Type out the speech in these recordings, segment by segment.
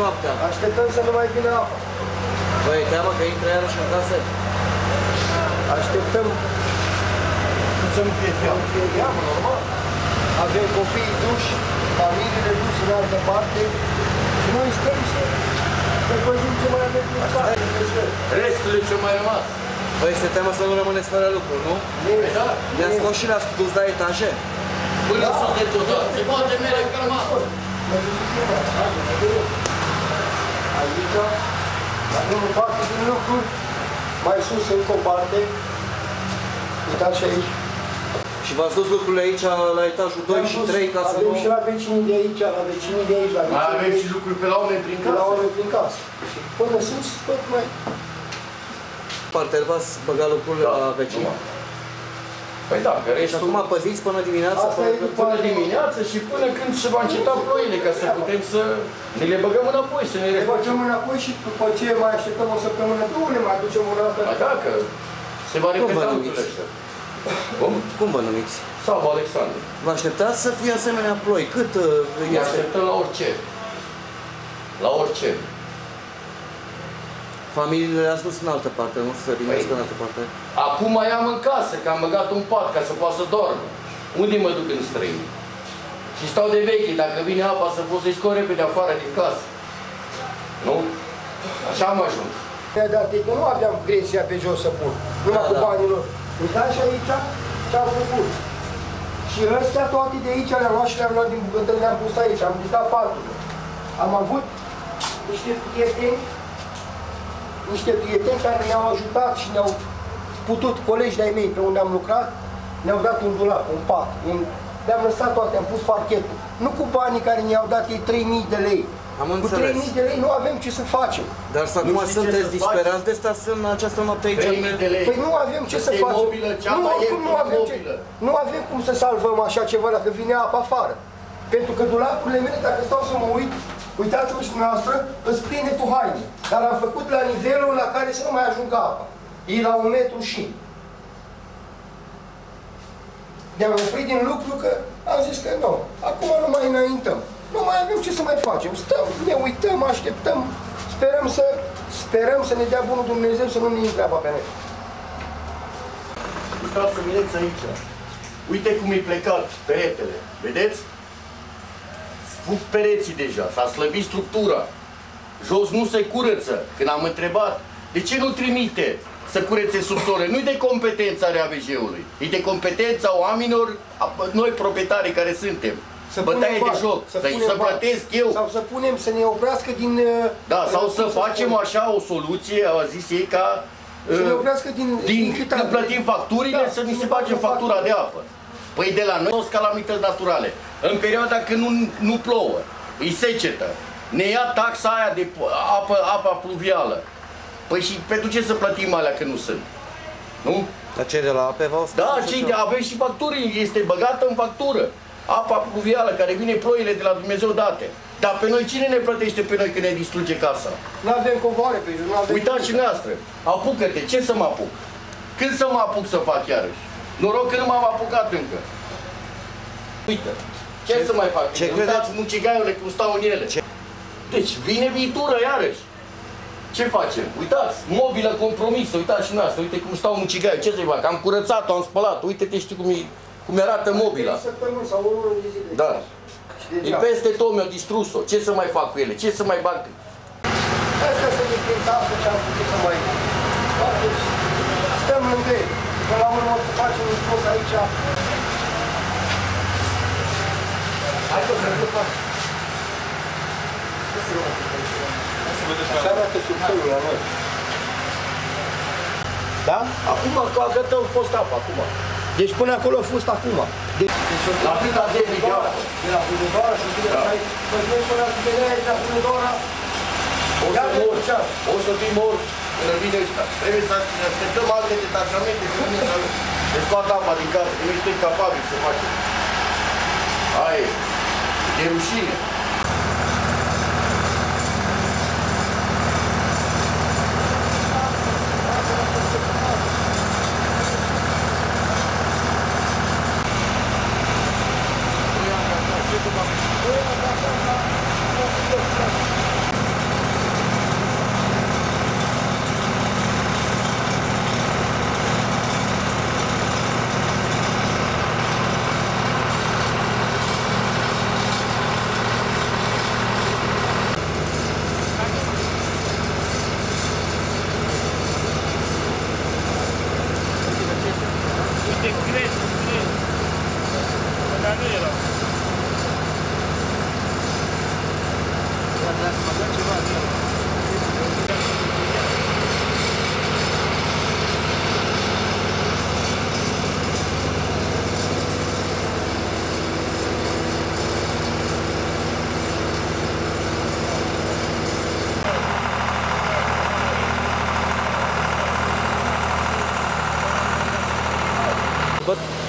noaptea. Așteptăm să nu mai vină apa. Băi, e teamă că intră iarăși în casă? Așteptăm Să nu fie teamă. normal. Avem copiii duși, familiile duși în altă parte și noi stăm să văzim ce mai avem în casă. Restul ce mai rămas. Băi, se teamă să nu rămâneți fără lucru, nu? Ne-a scos și le-a dus la etaje. Până sus de tot, da. Se poate mere calma. Aici avem o parte din lucruri, mai sus încă o parte. Uitați și aici. Și v-ați dus lucrurile aici, la etajul 2 și 3, ca să nu... Avem și la vecinii de aici, la vecinii de aici, la Mai vecinii de avem aici. și lucruri pe la oameni prin La casă. oameni prin casă. Și până sus, tot mai... Parter v-ați băgat lucrurile Da. la vecini. Păi da, că Și restul acum păziți până dimineața? Asta e după până dimineață și până când se va înceta ploile, ca să putem să ne le băgăm înapoi, să ne Ne refacem. facem înapoi și după ce mai așteptăm o săptămână, două, ne mai ducem o dată. Ba da, că se va repeta vă lucrurile numiți? astea. Cum? Cum vă numiți? Sau Alexandru. Vă așteptați să fie asemenea ploi? Cât Ne este? așteptăm la orice. La orice. Familiile le-ați dus în altă parte, nu să vindească în altă parte? Acum mai am în casă, că am băgat un pat ca să poată să dormă. Unde mă duc în străini? Și stau de veche, dacă vine apa să pot să-i scot repede afară din casă. Nu? Așa am ajuns. Dar că nu aveam gresia pe jos să pun, numai cu banii lor. Uitați și aici ce am făcut. Și ăstea toate de aici le-am luat și le-am luat din bucătări, le-am pus aici, am distat patul. Am avut niște prieteni care ne-au ajutat și ne-au putut, colegi de-ai mei pe unde am lucrat, ne-au dat un dulap, un pat, le-am lăsat toate, am pus parchetul. Nu cu banii care ne-au dat ei 3.000 de lei. Am Cu înțeles. 3.000 de lei nu avem ce să facem. Dar să acum știi ce sunteți să disperați de stați în această noapte aici? 3.000 de lei. Păi nu avem ce să Este facem. mobilă, cea Nu, mai oricum nu ieftină avem ce. mobilă. Nu avem cum să salvăm așa ceva dacă vine apa afară. Pentru că dulapurile mele, dacă stau să mă uit, uitați-vă și dumneavoastră, îți pline cu haine. Dar am făcut la nivelul la care să nu mai ajungă apa. E la 1 metru și. Ne-am oprit din lucru că am zis că nu. Acum nu mai înaintăm. Nu mai avem ce să mai facem. Stăm, ne uităm, așteptăm, sperăm să ne dea bunul Dumnezeu să nu ne intre apa pe noi. Uitați să vedeți aici. Uite cum e plecat peretele. Vedeți? Sfug pereții deja. S-a slăbit structura. Jos nu se curăță. Când am întrebat, de ce nu trimite să curețe subsole? Nu-i de competența RAVJ-ului. E de competența oamenilor, noi proprietarii care suntem. Bătaie de joc. Să plătesc eu. Sau să punem, să ne oprească din... Da, sau să facem așa o soluție, a zis ei, ca să ne oprească din când plătim facturile, să ni se bage factura de apă. Păi de la noi sunt calamități naturale. În perioada când nu plouă, îi secetă, ne ia taxa aia de apa pluvială. Păi și pentru ce să plătim alea când nu sunt? Nu? Dar cei de la ape v-au spus? Da, avem și facturi, este băgată în factură. Apa pluvială care vine ploile de la Dumnezeu date. Dar pe noi cine ne plătește pe noi când ne distruge casa? Nu avem covoare pe jos, nu avem... Uitați și noastră, apucă-te, ce să mă apuc? Când să mă apuc să fac iarăși? Noroc că nu m-am apucat încă. Uite, ce să mai fac? Uitați mucigaiule cum stau în ele. Deci vine viitură iarăși. Ce facem? Uitați, mobilă compromisă, uitați și noastră, uite cum stau mucigaiul, ce să-i fac? Am curățat-o, am spălat, uite-te, știi cum arată mobila. Sau o lună de zile. Da. E peste tot, mi-au distrus-o. Ce să mai fac cu ele? Ce să mai bag? Asta să ne printasă ce am putut să mai facem. Stăm lângă ei. Până la urmă o să facem un post aici. Hai că să fac. Așa arată subsolul la noi. Da? Acum gata a fost apă, acum. Deci până acolo a fost acum. La câta de apă? De la Hunedoara și de la aici. Păi până la Hunedoara, de la Hunedoara. O să fim mori până vine ăștia. Trebuie să așteptăm alte detașamente să vină să ne scoată apa din casă, că noi suntem capabili să facem. Aia e. E rușine.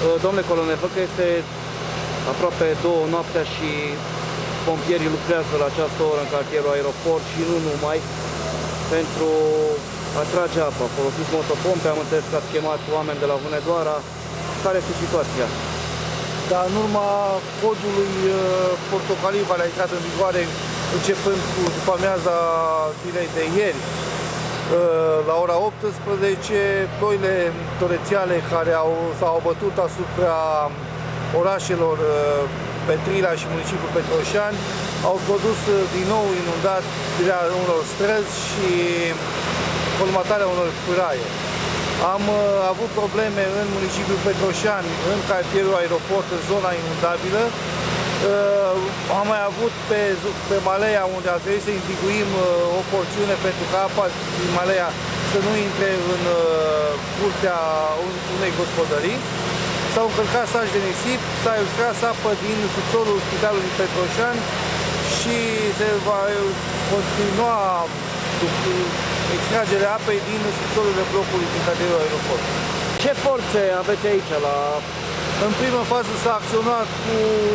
Domnule colonel, văd că este aproape 2 noaptea și pompierii lucrează la această oră în cartierul Aeroport și nu numai, pentru a trage apă. Folosiți motopompe, am înțeles că ați chemat oameni de la Hunedoara. Care este situația? Dar în urma codului portocaliu care a intrat în vigoare începând cu după amiaza zilei de ieri, la ora 18, ploile torențiale care s-au abătut asupra orașelor Petrila și municipiul Petroșani au produs din nou inundația unor străzi și colmatarea unor pâraie. Am avut probleme în municipiul Petroșani, în cartierul Aeroport, în zona inundabilă. Am mai avut pe Maleia, unde a trebuit să intiguim o porțiune pentru ca apa din Maleia să nu intre în curtea unei gospodării. S-au încărcat saci de nisip, s-a extras apă din subsolul Spitalului Petroșani și se va continua extragerea apei din subsolurile blocului din cartierul Aeroport. Ce forțe aveți aici? În primă fază s-a acționat cu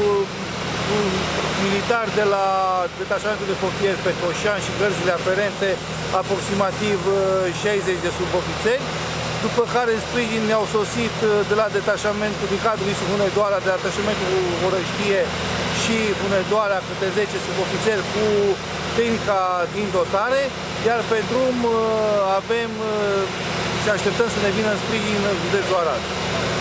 militari de la detașamentul de pompieri Petroșani și gărzile aferente, aproximativ 60 de subofițeri, după care în sprijin ne-au sosit de la detașamentul din cadrul ISU Hunedoara, de la detașamentul Orăștie și Hunedoara câte 10 subofițeri cu tehnica din dotare, iar pe drum avem și așteptăm să ne vină în sprijin județul Arad.